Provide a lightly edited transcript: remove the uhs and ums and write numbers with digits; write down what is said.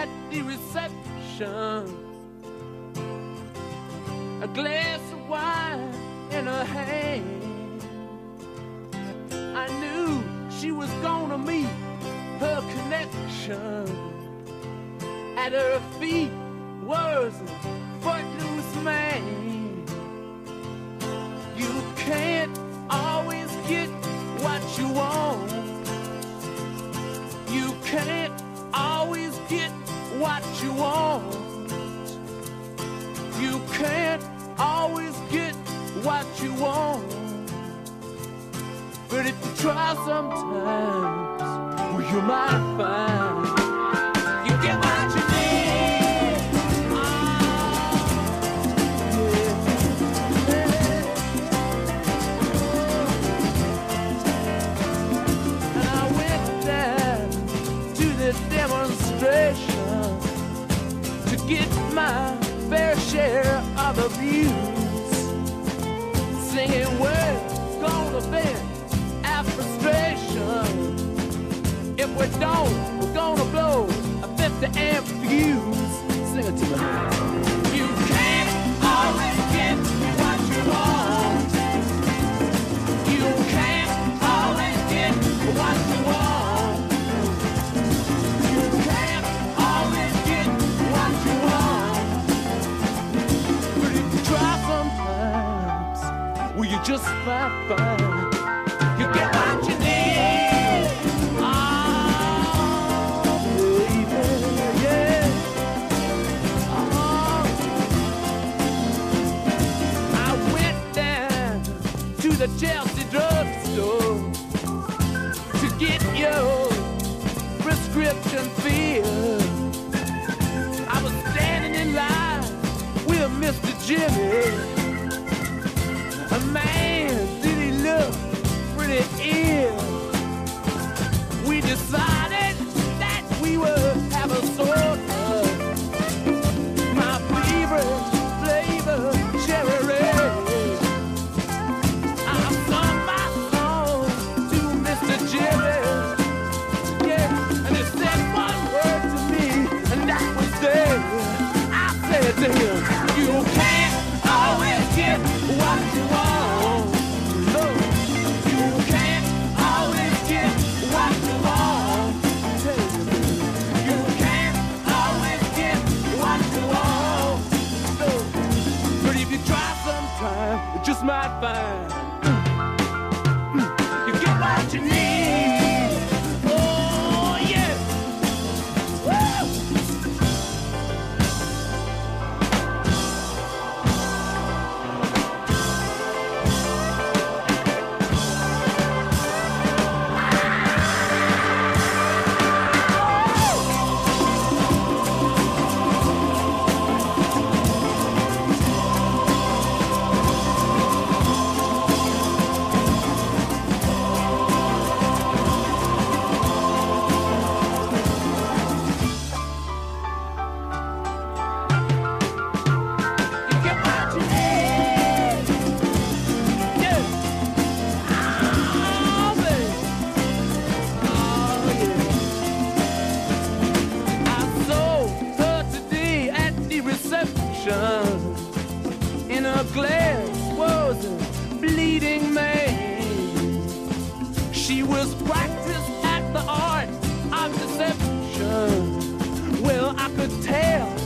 at the reception, a glass of wine in her hand. I knew she was gonna meet her connection. At her feet was a footloose man. You can't always get what you want. You can't always get what you want. You can't always get what you want. But if you try sometimes, well, you might find you get what you need. Oh, yeah. And I went down to the demonstration to get my fair share of abuse, singing words gonna vent our frustration. If we don't, we're gonna blow a 50 amp fuse. Sing it to me. You can't always get what you want. You can't always get what you want. You can't always get what you want. But if you try sometimes, well, you just might find you get what you need. The Chelsea drugstore to get your prescription filled. I was standing in line with Mr. Jimmy. A man, did he look pretty ill? We decided that we would have a soda. My favorite flavor, cherry red. To him, you can't always get what you want. No, you can't always get what you want. You can't always get what you want. No, but if you try sometime, you just might find you get what you need. Oh yeah. Woo! In a glass was a bleeding man. She was practiced at the art of deception. Well, I could tell